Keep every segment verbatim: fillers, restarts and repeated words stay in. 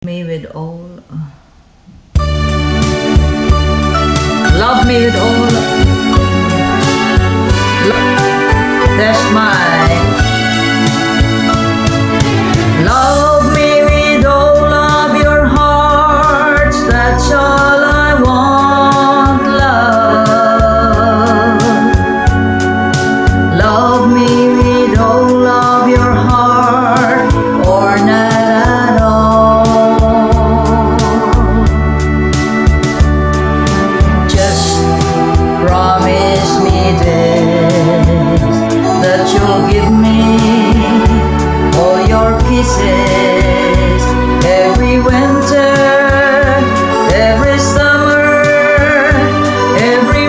Me with all, love me with all, that's my, love me with all of your hearts, that's all I want, love, love me with all of your heart, or not at all. Promise me this, that you'll give me all your kisses every winter, every summer, every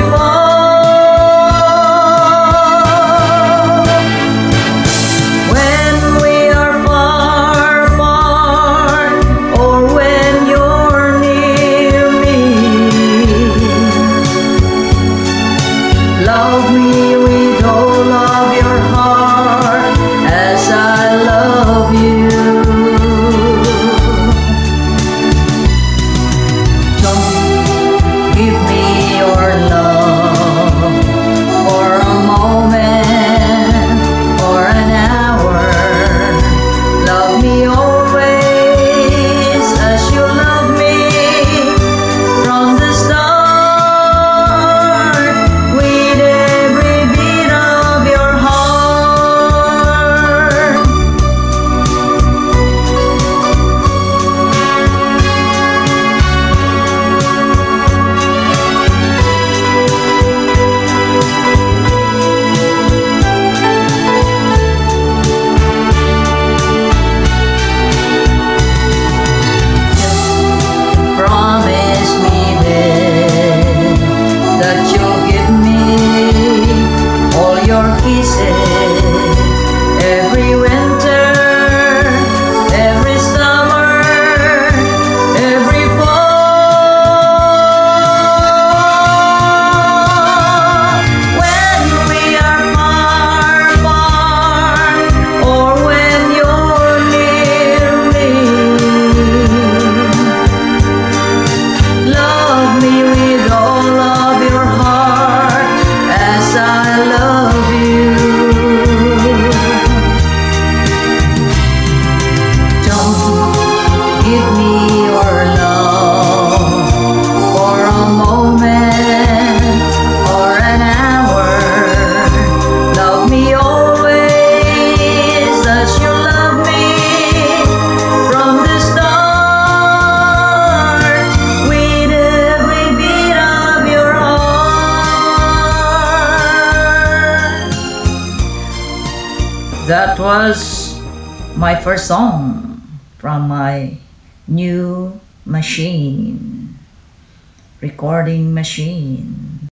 fall. When we are far apart, or when you're near me, love me with all of your heart as I love you. Don't give me your love for a moment or an hour. Love me always as you love me from the start. Kisses every winter, every summer, every fall. When we are far apart, or when you're near me, love me with all of your heart as I love you. Give me your love for a moment or an hour. Love me always as you love me from the start, with every beat of your heart. That was my first song from my new machine, recording machine.